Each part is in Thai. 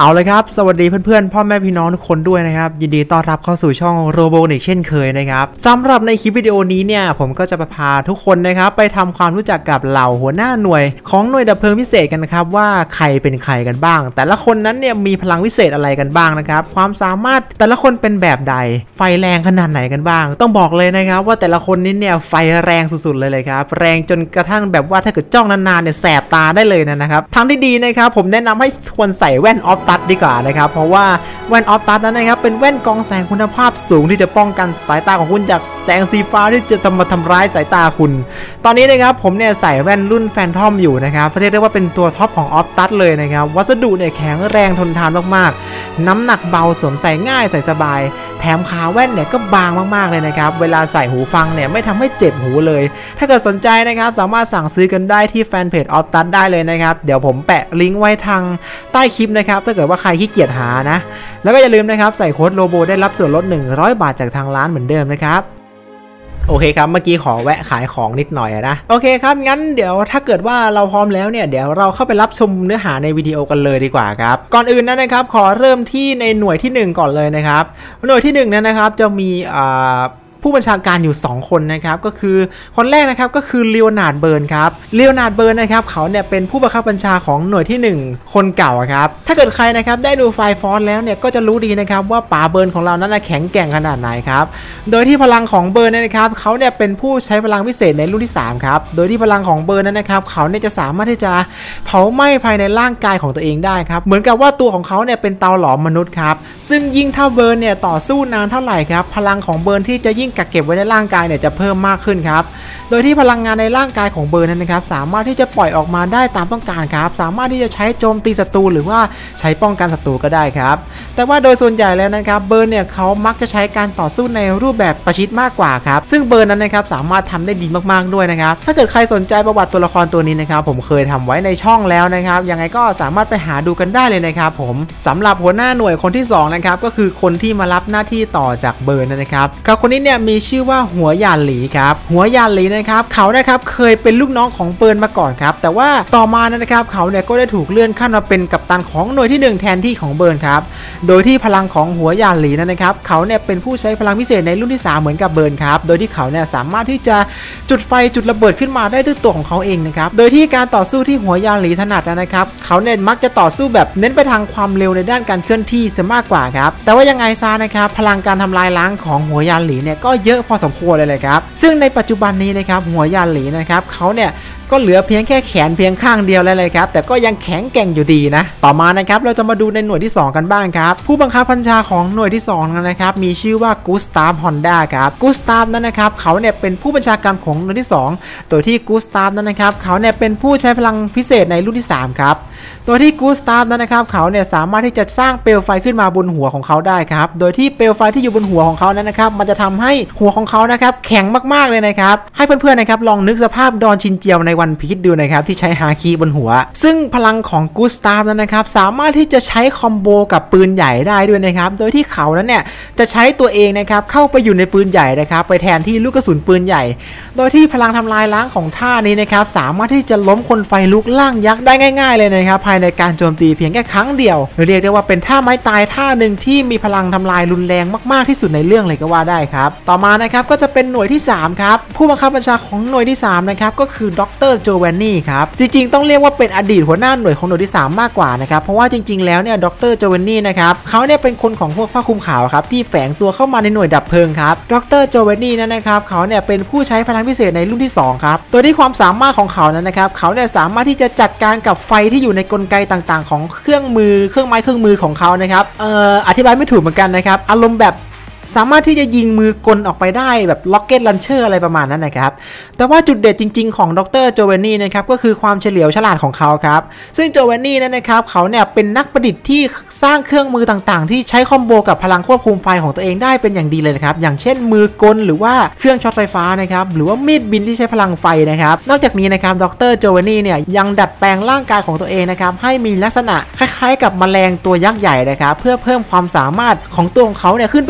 เอาเลยครับสวัสดีเพื่อนๆพ่อแม่พี่น้องทุกคนด้วยนะครับยินดีต้อนรับเข้าสู่ช่องโรโบนิกเช่นเคยนะครับสำหรับในคลิปวิดีโอนี้เนี่ยผมก็จะพาทุกคนนะครับไปทำความรู้จักกับเหล่าหัวหน้าหน่วยของหน่วยดับเพลิงพิเศษกันนะครับว่าใครเป็นใครกันบ้างแต่ละคนนั้นเนี่ยมีพลังวิเศษอะไรกันบ้างนะครับความสามารถแต่ละคนเป็นแบบใดไฟแรงขนาดไหนกันบ้างต้องบอกเลยนะครับว่าแต่ละคนนี้เนี่ยไฟแรงสุดๆเลยครับแรงจนกระทั่งแบบว่าถ้าเกิดจ้องนานๆเนี่ยแสบตาได้เลยนะครับทางที่ดีนะครับผมแนะนำให้ควรใส่แว่นออฟตัดดีกว่านะครับเพราะว่าแว่นออฟตัดนั้นนะครับเป็นแว่นกรองแสงคุณภาพสูงที่จะป้องกันสายตาของคุณจากแสงสีฟ้าที่จะทำร้ายสายตาคุณตอนนี้นะครับผมเนี่ยใส่แว่นรุ่นแฟนทอมอยู่นะครับเรียกได้ว่าเป็นตัวท็อปของออฟตัดเลยนะครับวัสดุเนี่ยแข็งแรงทนทานมากๆน้ำหนักเบาสวมใส่ง่ายใส่สบายแถมขาแว่นเนี่ยก็บางมากๆเลยนะครับเวลาใส่หูฟังเนี่ยไม่ทำให้เจ็บหูเลยถ้าเกิดสนใจนะครับสามารถสั่งซื้อกันได้ที่แฟนเพจออฟตัดได้เลยนะครับเดี๋ยวผมแปะลิงก์ไว้ทางใต้คลิปนะครับถ้าเกิดว่าใครขี้เกียจหานะแล้วก็อย่าลืมนะครับใส่โค้ดโลโบได้รับส่วนลด100 บาทจากทางร้านเหมือนเดิมนะครับโอเคครับเมื่อกี้ขอแวะขายของนิดหน่อยนะโอเคครับงั้นเดี๋ยวถ้าเกิดว่าเราพร้อมแล้วเนี่ยเดี๋ยวเราเข้าไปรับชมเนื้อหาในวิดีโอกันเลยดีกว่าครับก่อนอื่นนะครับขอเริ่มที่ในหน่วยที่1ก่อนเลยนะครับหน่วยที่1นั้นนะครับจะมีผู้บัญชาการอยู่2คนนะครับก็คือคนแรกนะครับก็คือเลโอนาร์ดเบิร์นครับเลโอนาร์ดเบิร์นนะครับเขาเนี่ยเป็นผู้บังคับบัญชาของหน่วยที่1คนเก่าครับถ้าเกิดใครนะครับได้ดูไฟฟอสแล้วเนี่ยก็จะรู้ดีนะครับว่าป๋าเบิร์นของเรานั้นแข็งแกร่งขนาดไหนครับโดยที่พลังของเบิร์นนะครับเขาเนี่ยเป็นผู้ใช้พลังพิเศษในรุ่นที่3ครับโดยที่พลังของเบิร์นนั้นนะครับเขาเนี่ยจะสามารถที่จะเผาไหม้ภายในร่างกายของตัวเองได้ครับเหมือนกับว่าตัวของเขาเนี่ยเป็นเตาหลอมมนุษย์ครับซึ่งยิ่งถ้าเบิร์นเนี่ยต่อสู้นานเท่าไหร่ครับพลังของเบิร์นที่จะยิ่งกักเก็บไว้ในร่างกายเนี่ยจะเพิ่มมากขึ้นครับโดยที่พลังงานในร่างกายของเบิร์นนั้นนะครับสามารถที่จะปล่อยออกมาได้ตามต้องการครับสามารถที่จะใช้โจมตีศัตรูหรือว่าใช้ป้องกันศัตรูก็ได้ครับแต่ว่าโดยส่วนใหญ่แล้วนะครับเบิร์นเนี่ยเขามักจะใช้การต่อสู้ในรูปแบบประชิดมากกว่าครับซึ่งเบิร์นนั้นนะครับสามารถทำได้ดีมากๆด้วยนะครับถ้าเกิดใครสนใจประวัติตัวละครตัวนี้นะครับผมเคยทำไว้ในช่องแล้วนะครับยังไงก็สามารถไปหาดูกันได้เลยนะครับผมสำหรับหัวหน้าหน่วยคนที่2นะครับก็คือคนที่มารับหน้าที่ต่อจากเบิร์นนะครับเขาคนนี้เนี่ยมีชื่อว่าหัวยานหลีครับหัวยานหลีนะครับเขานะครับเคยเป็นลูกน้องของเบิร์นมาก่อนครับแต่ว่าต่อมานะครับเขาเนี่ยก็ได้ถูกเลื่อนขั้นมาเป็นกัปตันของหน่วยที่1แทนที่ของเบิร์นครับโดยที่พลังของหัวยานหลีนะครับเขาเนี่ยเป็นผู้ใช้พลังพิเศษในรุ่นที่3เหมือนกับเบิร์นครับโดยที่เขาเนี่ยสามารถที่จะจุดไฟจุดระเบิดขึ้นมาได้ด้วยตัวของเขาเองนะครับโดยที่การต่อสู้ที่หัวยานหลีถนัดนะครับเขาเนี่ยมักจะต่อสู้แบบเน้นไปทางความเร็วในด้านการเคลื่อนที่ซะมากกว่าครับแต่ว่ายังไงซะนะครับพลังการทำลายล้างของหัวยานหลีเนี่ยก็เยอะพอสมควรเลยครับซึ่งในปัจจุบันนี้นะครับหัวยานหลีนะครับเขาเนี่ยก็เหลือเพียงแค่แขนเพียงข้างเดียวแล้วเลยครับแต่ก็ยังแข็งแกร่งอยู่ดีนะต่อมานะครับเราจะมาดูในหน่วยที่2กันบ้างครับผู้บังคับบัญชาของหน่วยที่2นะครับมีชื่อว่ากูสตาฟฮอนด้าครับกูสตาฟนั้นนะครับเขาเนี่ยเป็นผู้บัญชาการของหน่วยที่2โดยที่กูสตาฟนั้นนะครับเขาเนี่ยเป็นผู้ใช้พลังพิเศษในรุ่นที่3ครับโดยที่กูสตาฟนั้นนะครับเขาเนี่ยสามารถที่จะสร้างเปลวไฟขึ้นมาบนหัวของเขาได้ครับโดยที่เปลวไฟที่อยู่บนหัวของเขานั้นนะครับมันจะทำให้หัวของเขานะครับแข็งมากๆเลยนะครับให้เพื่อนๆนะครับลองนึกสภาพดอนชินเจียวในวันพีชดูนะครับที่ใช้ฮาคิบนหัวซึ่งพลังของกูสตาฟนั้นนะครับสามารถที่จะใช้คอมโบกับปืนใหญ่ได้ด้วยนะครับโดยที่เขานั้นเนี่ยจะใช้ตัวเองนะครับเข้าไปอยู่ในปืนใหญ่นะครับไปแทนที่ลูกกระสุนปืนใหญ่โดยที่พลังทำลายล้างของท่านี้นะครับสามารถที่จะล้มคนไฟลุกล่างยักษ์ได้ง่ายๆเลยนะครับภายในการโจมตีเพียงแค่ครั้งเดียวเรียกได้ว่าเป็นท่าไม้ตายท่าหนึ่งที่มีพลังทำลายรุนแรงมากๆที่สุดในเรื่องเลยก็ว่าได้ครับต่อมานะครับก็จะเป็นหน่วยที่3ครับผู้บังคับบัญชาของหน่วยที่3นะครับก็คือดร.โจแวนนี่ครับจริงๆต้องเรียกว่าเป็นอดีตหัวหน้าหน่วยของหน่วยที่3มากกว่านะครับเพราะว่าจริงๆแล้วเนี่ยดร.โจแวนนี่นะครับเขาเนี่ยเป็นคนของพวกผ้าคลุมขาวครับที่แฝงตัวเข้ามาในหน่วยดับเพลิงครับดร.โจแวนนี่นะครับเขาเนี่ยเป็นผู้ใช้พลังพิเศษในรุ่นที่2ครับโดยที่ความสามารถของเขานั้นนะครับเขาเนี่ยสามารถที่จะจัดการกับไฟที่อยู่ในกลไกต่างๆของเครื่องมือเครื่องไม้เครื่องมือของเขานะครับอธิบายไม่ถูกเหมือนกันนะครับอารมณ์แบบสามารถที่จะยิงมือกลออกไปได้แบบล็อกเก็ตลันเชอร์อะไรประมาณนั้นนะครับแต่ว่าจุดเด่นจริงๆของดร.โจแวนนี่นะครับก็คือความเฉลียวฉลาดของเขาครับซึ่งโจแวนนี่นะครับเขาเนี่ยเป็นนักประดิษฐ์ที่สร้างเครื่องมือต่างๆที่ใช้คอมโบกับพลังควบคุมไฟของตัวเองได้เป็นอย่างดีเลยครับอย่างเช่นมือกลหรือว่าเครื่องช็อตไฟฟ้านะครับหรือว่ามีดบินที่ใช้พลังไฟนะครับนอกจากนี้นะครับดร.โจแวนนี่เนี่ยยังดัดแปลงร่างกายของตัวเองนะครับให้มีลักษณะคล้ายๆกับแมลงตัวยักษ์ใหญ่นะครับเพื่อเพิ่มความสามารถของตัวของเขาเนี่ยขึ้นไปอีกครับ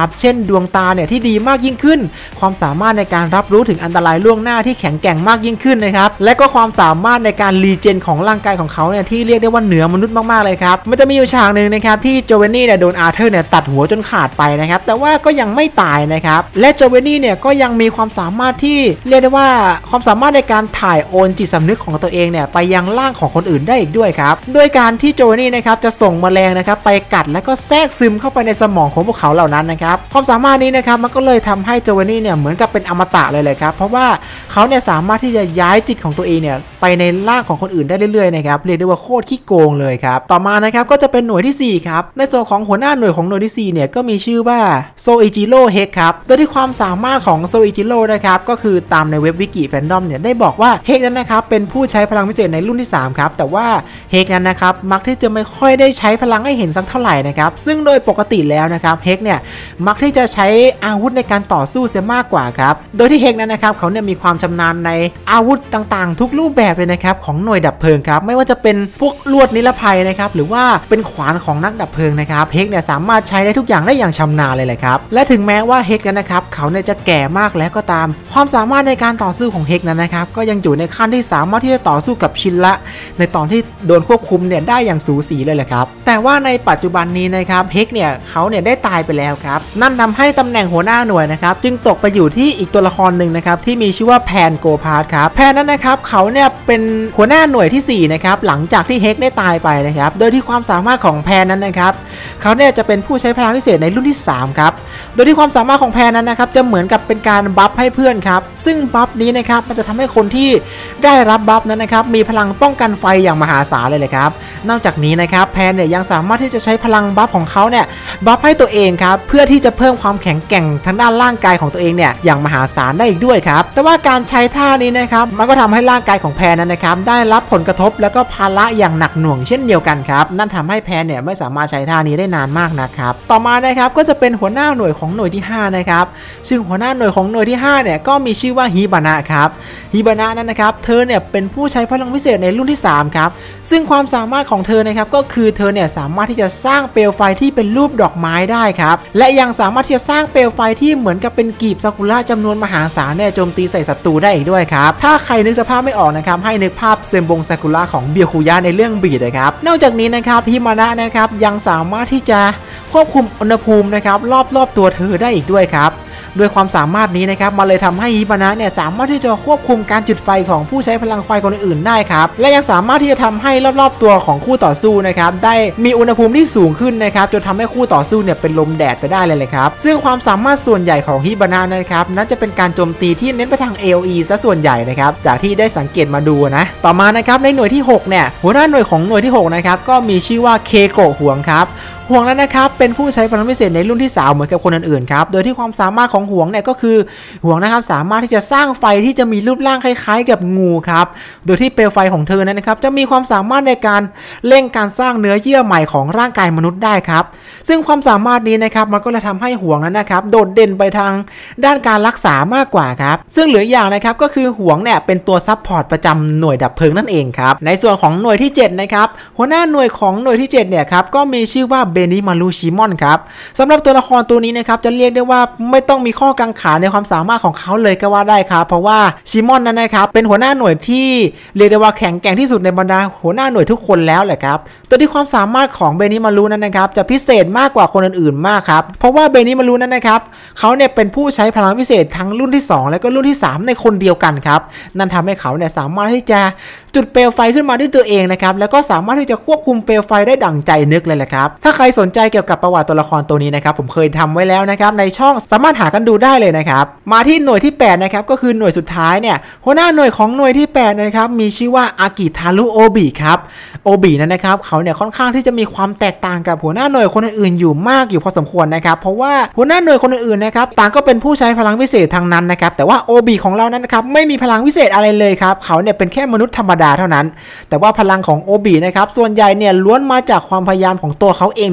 เช่นดวงตาเนี่ยที่ดีมากยิ่งขึ้นความสามารถในการรับรู้ถึงอันตรายล่วงหน้าที่แข็งแกร่งมากยิ่งขึ้นนะครับและก็ความสามารถในการรีเจนของร่างกายของเขาเนี่ยที่เรียกได้ว่าเหนือมนุษย์มากๆเลยครับมันจะมีอยู่ฉากหนึ่งนะครับที่โจเวนนี่เนี่ยโดนอาร์เธอร์เนี่ยตัดหัวจนขาดไปนะครับแต่ว่าก็ยังไม่ตายนะครับและโจเวนนี่เนี่ยก็ยังมีความสามารถที่เรียกได้ว่าความสามารถในการถ่ายโอนจิตสำนึกของตัวเองเนี่ยไปยังร่างของคนอื่นได้อีกด้วยครับโดยการที่โจเวนนี่นะครับจะส่งแมลงนะครับไปกัดและก็แทรกซึมเข้าไปในสมองของพวกเขาเหล่านั้นนะครับความสามารถนี้นะครับมันก็เลยทำให้โจเวนนี่เนี่ยเหมือนกับเป็นอมตะเลยครับเพราะว่าเขาเนี่ยสามารถที่จะย้ายจิตของตัวเองเนี่ยไปในร่างของคนอื่นได้เรื่อยๆนะครับเรียกได้ว่าโคตรขี้โกงเลยครับต่อมานะครับก็จะเป็นหน่วยที่4ครับในส่วนของหัวหน้าหน่วยของหน่วยที่4เนี่ยก็มีชื่อว่าโซอิจิโร่เฮกครับโดยที่ความสามารถของโซอิจิโร่นะครับก็คือตามในเว็บวิกิแฟนดอมเนี่ยได้บอกว่าเฮกนั้นนะครับเป็นผู้ใช้พลังพิเศษในรุ่นที่3ครับแต่ว่าเฮกนั้นนะครับมักที่จะไม่ค่อยได้ใช้พลังให้เห็นสักเท่าไหร่นะครับซึ่งโดยปกติแล้วนะครับเฮกเนี่ยมักที่จะใช้อาวุธในการต่อสู้เสียมากกว่าครับโดยที่เฮกนั้นนะครับเขาเนี่ยมีความชำนาญในอาวุธต่างๆทุกรูปแบบเลยนะครับของหน่วยดับเพลิงครับไม่ว่าจะเป็นพวกลวดนิรภัยนะครับหรือว่าเป็นขวานของนักดับเพลิงนะครับเฮกเนี่ยสามารถใช้ได้ทุกอย่างได้อย่างชำนาญเลยแหละครับและถึงแม้ว่าเฮกนั้นนะครับเขาเนี่ยจะแก่มากแล้วก็ตามความสามารถในการต่อสู้ของเฮกนั้นนะครับก็ยังอยู่ในขั้นที่สามารถที่จะต่อสู้กับชินละในตอนที่โดนควบคุมเนี่ยได้อย่างสูสีเลยแหละครับแต่ว่าในปัจจุบันนี้นะครับเฮกเนี่ยเขาเนี่ยได้ตายไปแล้วครับนั่นทำให้ตำแหน่งหัวหน้าหน่วยนะครับจึงตกไปอยู่ที่อีกตัวละครหนึ่งนะครับที่มีชื่อว่าแพนโกพาร์ทครับแพนนั้นนะครับเขาเนี่ยเป็นหัวหน้าหน่วยที่4นะครับหลังจากที่เฮกได้ตายไปนะครับโดยที่ความสามารถของแพนนั้นนะครับเขาเนี่ยจะเป็นผู้ใช้พลังพิเศษในรุ่นที่3ครับโดยที่ความสามารถของแพนนั้นนะครับจะเหมือนกับเป็นการบัฟให้เพื่อนครับซึ่งบัฟนี้นะครับมันจะทำให้คนที่ได้รับบัฟนั้นนะครับมีพลังป้องกันไฟอย่างมหาศาลเลยครับนอกจากนี้นะครับแพนเนี่ยยังสามารถที่จะใช้พลังบัฟของเขาเนี่ยบัฟให้ตัวเองครับเพื่อที่จะเพิ่มความแข็งแกร่งทางด้านร่างกายของตัวเองเนี่ยอย่างมหาศาลได้อีกด้วยครับแต่ว่าการใช้ท่านี้นะครับมันก็ทำให้ร่างกายของแพนนั้นนะครับได้รับผลกระทบแล้วก็ภาระอย่างหนักหน่วงเช่นเดียวกันครับนั่นทำให้แพนเนี่ยไม่สามารถใช้ท่านี้ได้นานมากนะครับต่อมานะครับก็จะเป็นหัวหน้าหน่วยของหน่วยที่5นะครับซึ่งหัวหน้าหน่วยของหน่วยที่5เนี่ยก็มีชื่อว่าฮิบานะครับฮิบานะนั้นนะครับเธอเนี่ยเป็นผู้ใช้พลังพิเศษในรุ่นที่3ครับซึ่งความสามารถของเธอนะครับก็คือเธอเนี่ยสามารถที่จะสร้างเปลวไฟที่เป็นรูปดอกไม้ได้ครับและยังสามารถที่จะสร้างเปลวไฟที่เหมือนกับเป็นกีบซากุระจำนวนมหาศาลเนี่ยโจมตีใส่ศัตรูได้อีกด้วยครับถ้าใครนึกสภาพไม่ออกนะครับให้นึกภาพเซมบงซากุระของเบียคุยะในเรื่องบีดนะครับนอกจากนี้นะครับฮิมานะนะครับยังสามารถที่จะควบคุมอุณหภูมินะครับรอบๆตัวเธอได้อีกด้วยครับด้วยความสามารถนี้นะครับมาเลยทำให้ฮิบานะเนี่ยสามารถที่จะควบคุมการจุดไฟของผู้ใช้พลังไฟคนอื่นได้ครับและยังสามารถที่จะทำให้รอบๆตัวของคู่ต่อสู้นะครับได้มีอุณหภูมิที่สูงขึ้นนะครับจนทำให้คู่ต่อสู้เนี่ยเป็นลมแดดไปได้เลยครับซึ่งความสามารถส่วนใหญ่ของฮิบานะนะครับนั้นจะเป็นการโจมตีที่เน้นไปทาง AOE ซะส่วนใหญ่นะครับจากที่ได้สังเกตมาดูนะต่อมานะครับในหน่วยที่6เนี่ยหัวหน้าหน่วยของหน่วยที่6นะครับก็มีชื่อว่าเคโกะหวงครับหวงนั้นนะครับเป็นผู้ใช้พลังพิเศษในรุ่นที่3เหมือนกับคนอื่นๆครับโดยที่ความสามารถของหวงเนี่ยก็คือหวงนะครับสามารถที่จะสร้างไฟที่จะมีรูปร่างคล้ายๆกับงูครับโดยที่เปลวไฟของเธอนั้นนะครับจะมีความสามารถในการเร่งการสร้างเนื้อเยื่อใหม่ของร่างกายมนุษย์ได้ครับซึ่งความสามารถนี้นะครับมันก็เลยทำให้หวงนั้นนะครับโดดเด่นไปทางด้านการรักษามากกว่าครับซึ่งเหลืออย่างนะครับก็คือหวงเนี่ยเป็นตัวซัพพอร์ตประจำหน่วยดับเพลิงนั่นเองครับในส่วนของหน่วยที่7นะครับหัวหน้าหน่วยของหน่วยที่7เนี่ยครับก็มีชื่อว่าเบนิมารูชิมอนครับสำหรับตัวละครตัวนี้นะครับจะเรียกได้ว่าไม่ต้องมีข้อกังขาในความสามารถของเขาเลยก็ว่าได้ครับเพราะว่าชิมอนนั้นนะครับเป็นหัวหน้าหน่วยที่เรียกได้ว่าแข็งแกร่งที่สุดในบรรดาหัวหน้าหน่วยทุกคนแล้วแหละครับตัวที่ความสามารถของเบนิมารูนั้นนะครับจะพิเศษมากกว่าคนอื่นๆมากครับเพราะว่าเบนิมารูนั้นนะครับเขาเนี่ยเป็นผู้ใช้พลังพิเศษทั้งรุ่นที่2และก็รุ่นที่3ในคนเดียวกันครับนั่นทำให้เขาเนี่ยสามารถที่จะจุดเปลวไฟขึ้นมาด้วยตัวเองนะครับแล้วก็สามารถที่จะควบคุมเปลวไฟได้ดั่งใจนึกเลยแหละครับถ้าใครสนใจเกี่ยวกับประวัติตัวละครตัวนี้นะครับผมเคยทำไว้แล้วนะครับในช่องสามารถหากันดูได้เลยนะครับมาที่หน่วยที่8นะครับก็คือหน่วยสุดท้ายเนี่ยหัวหน้าหน่วยของหน่วยที่8นะครับมีชื่อว่าอากิทารุโอบิครับโอบินั้นนะครับเขาเนี่ยค่อนข้างที่จะมีความแตกต่างกับหัวหน้าหน่วยคนอื่นๆอยู่มากอยู่พอสมควรนะครับเพราะว่าหัวหน้าหน่วยคนอื่นๆนะครับต่างก็เป็นผู้ใช้พลังพิเศษทางนั้นนะครับแต่ว่าโอบิของเรานั้นนะครับไม่มีพลังพิเศษอะไรเลยครับเขาเนี่ยเป็นแค่มนุษย์ธรรมดาเท่านั้นแต่ว่าพลังของโอบินะครับส่วนใหญ่เนี่ยล้วนมาจากความพยายามของตัวเขาเอง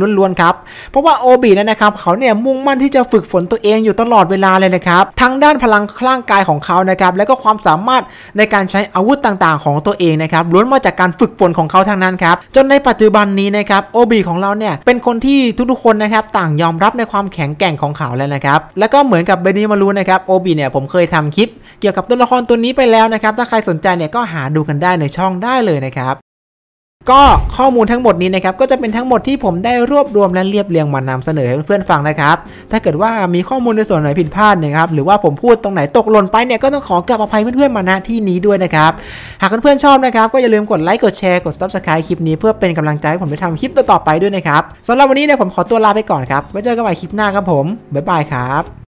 ล้วนๆครับเพราะว่าโอบินั้นนะครับเขาเนี่ยมุ่งมั่นที่จะฝึกฝนตัวเองอยู่ตลอดเวลาเลยนะครับทั้งด้านพลังร่างกายของเขานะครับและก็ความสามารถในการใช้อาวุธต่างๆของตัวเองนะครับล้วนมาจากการฝึกฝนของเขาทั้งนั้นครับจนในปัจจุบันนี้นะครับโอบิของเราเนี่ยเป็นคนที่ทุกๆคนนะครับต่างยอมรับในความแข็งแกร่งของเขาแล้วนะครับแล้วก็เหมือนกับเบนิมารุนะครับโอบิเนี่ยผมเคยทำคลิปเกี่ยวกับตัวละครตัวนี้ไปแล้วนะครับถ้าใครสนใจเนี่ยก็หาดูกันได้ในช่องได้เลยนะครับก็ข้อมูลทั้งหมดนี้นะครับก็จะเป็นทั้งหมดที่ผมได้รวบรวมและเรียบเรียงมานำเสนอให้เพื่อนๆฟังนะครับถ้าเกิดว่ามีข้อมูลในส่วนไหนผิดพลาดนะครับหรือว่าผมพูดตรงไหนตกหล่นไปเนี่ยก็ต้องขอกราบอภัยเพื่อนๆมาณที่นี้ด้วยนะครับหากเพื่อนๆชอบนะครับก็อย่าลืมกดไลค์กดแชร์กด Subscribe คลิปนี้เพื่อเป็นกำลังใจให้ผมไปทำคลิปต่อๆไปด้วยนะครับสำหรับวันนี้เนี่ยผมขอตัวลาไปก่อนครับไว้เจอกันใหม่คลิปหน้าครับผมบ๊ายบายครับ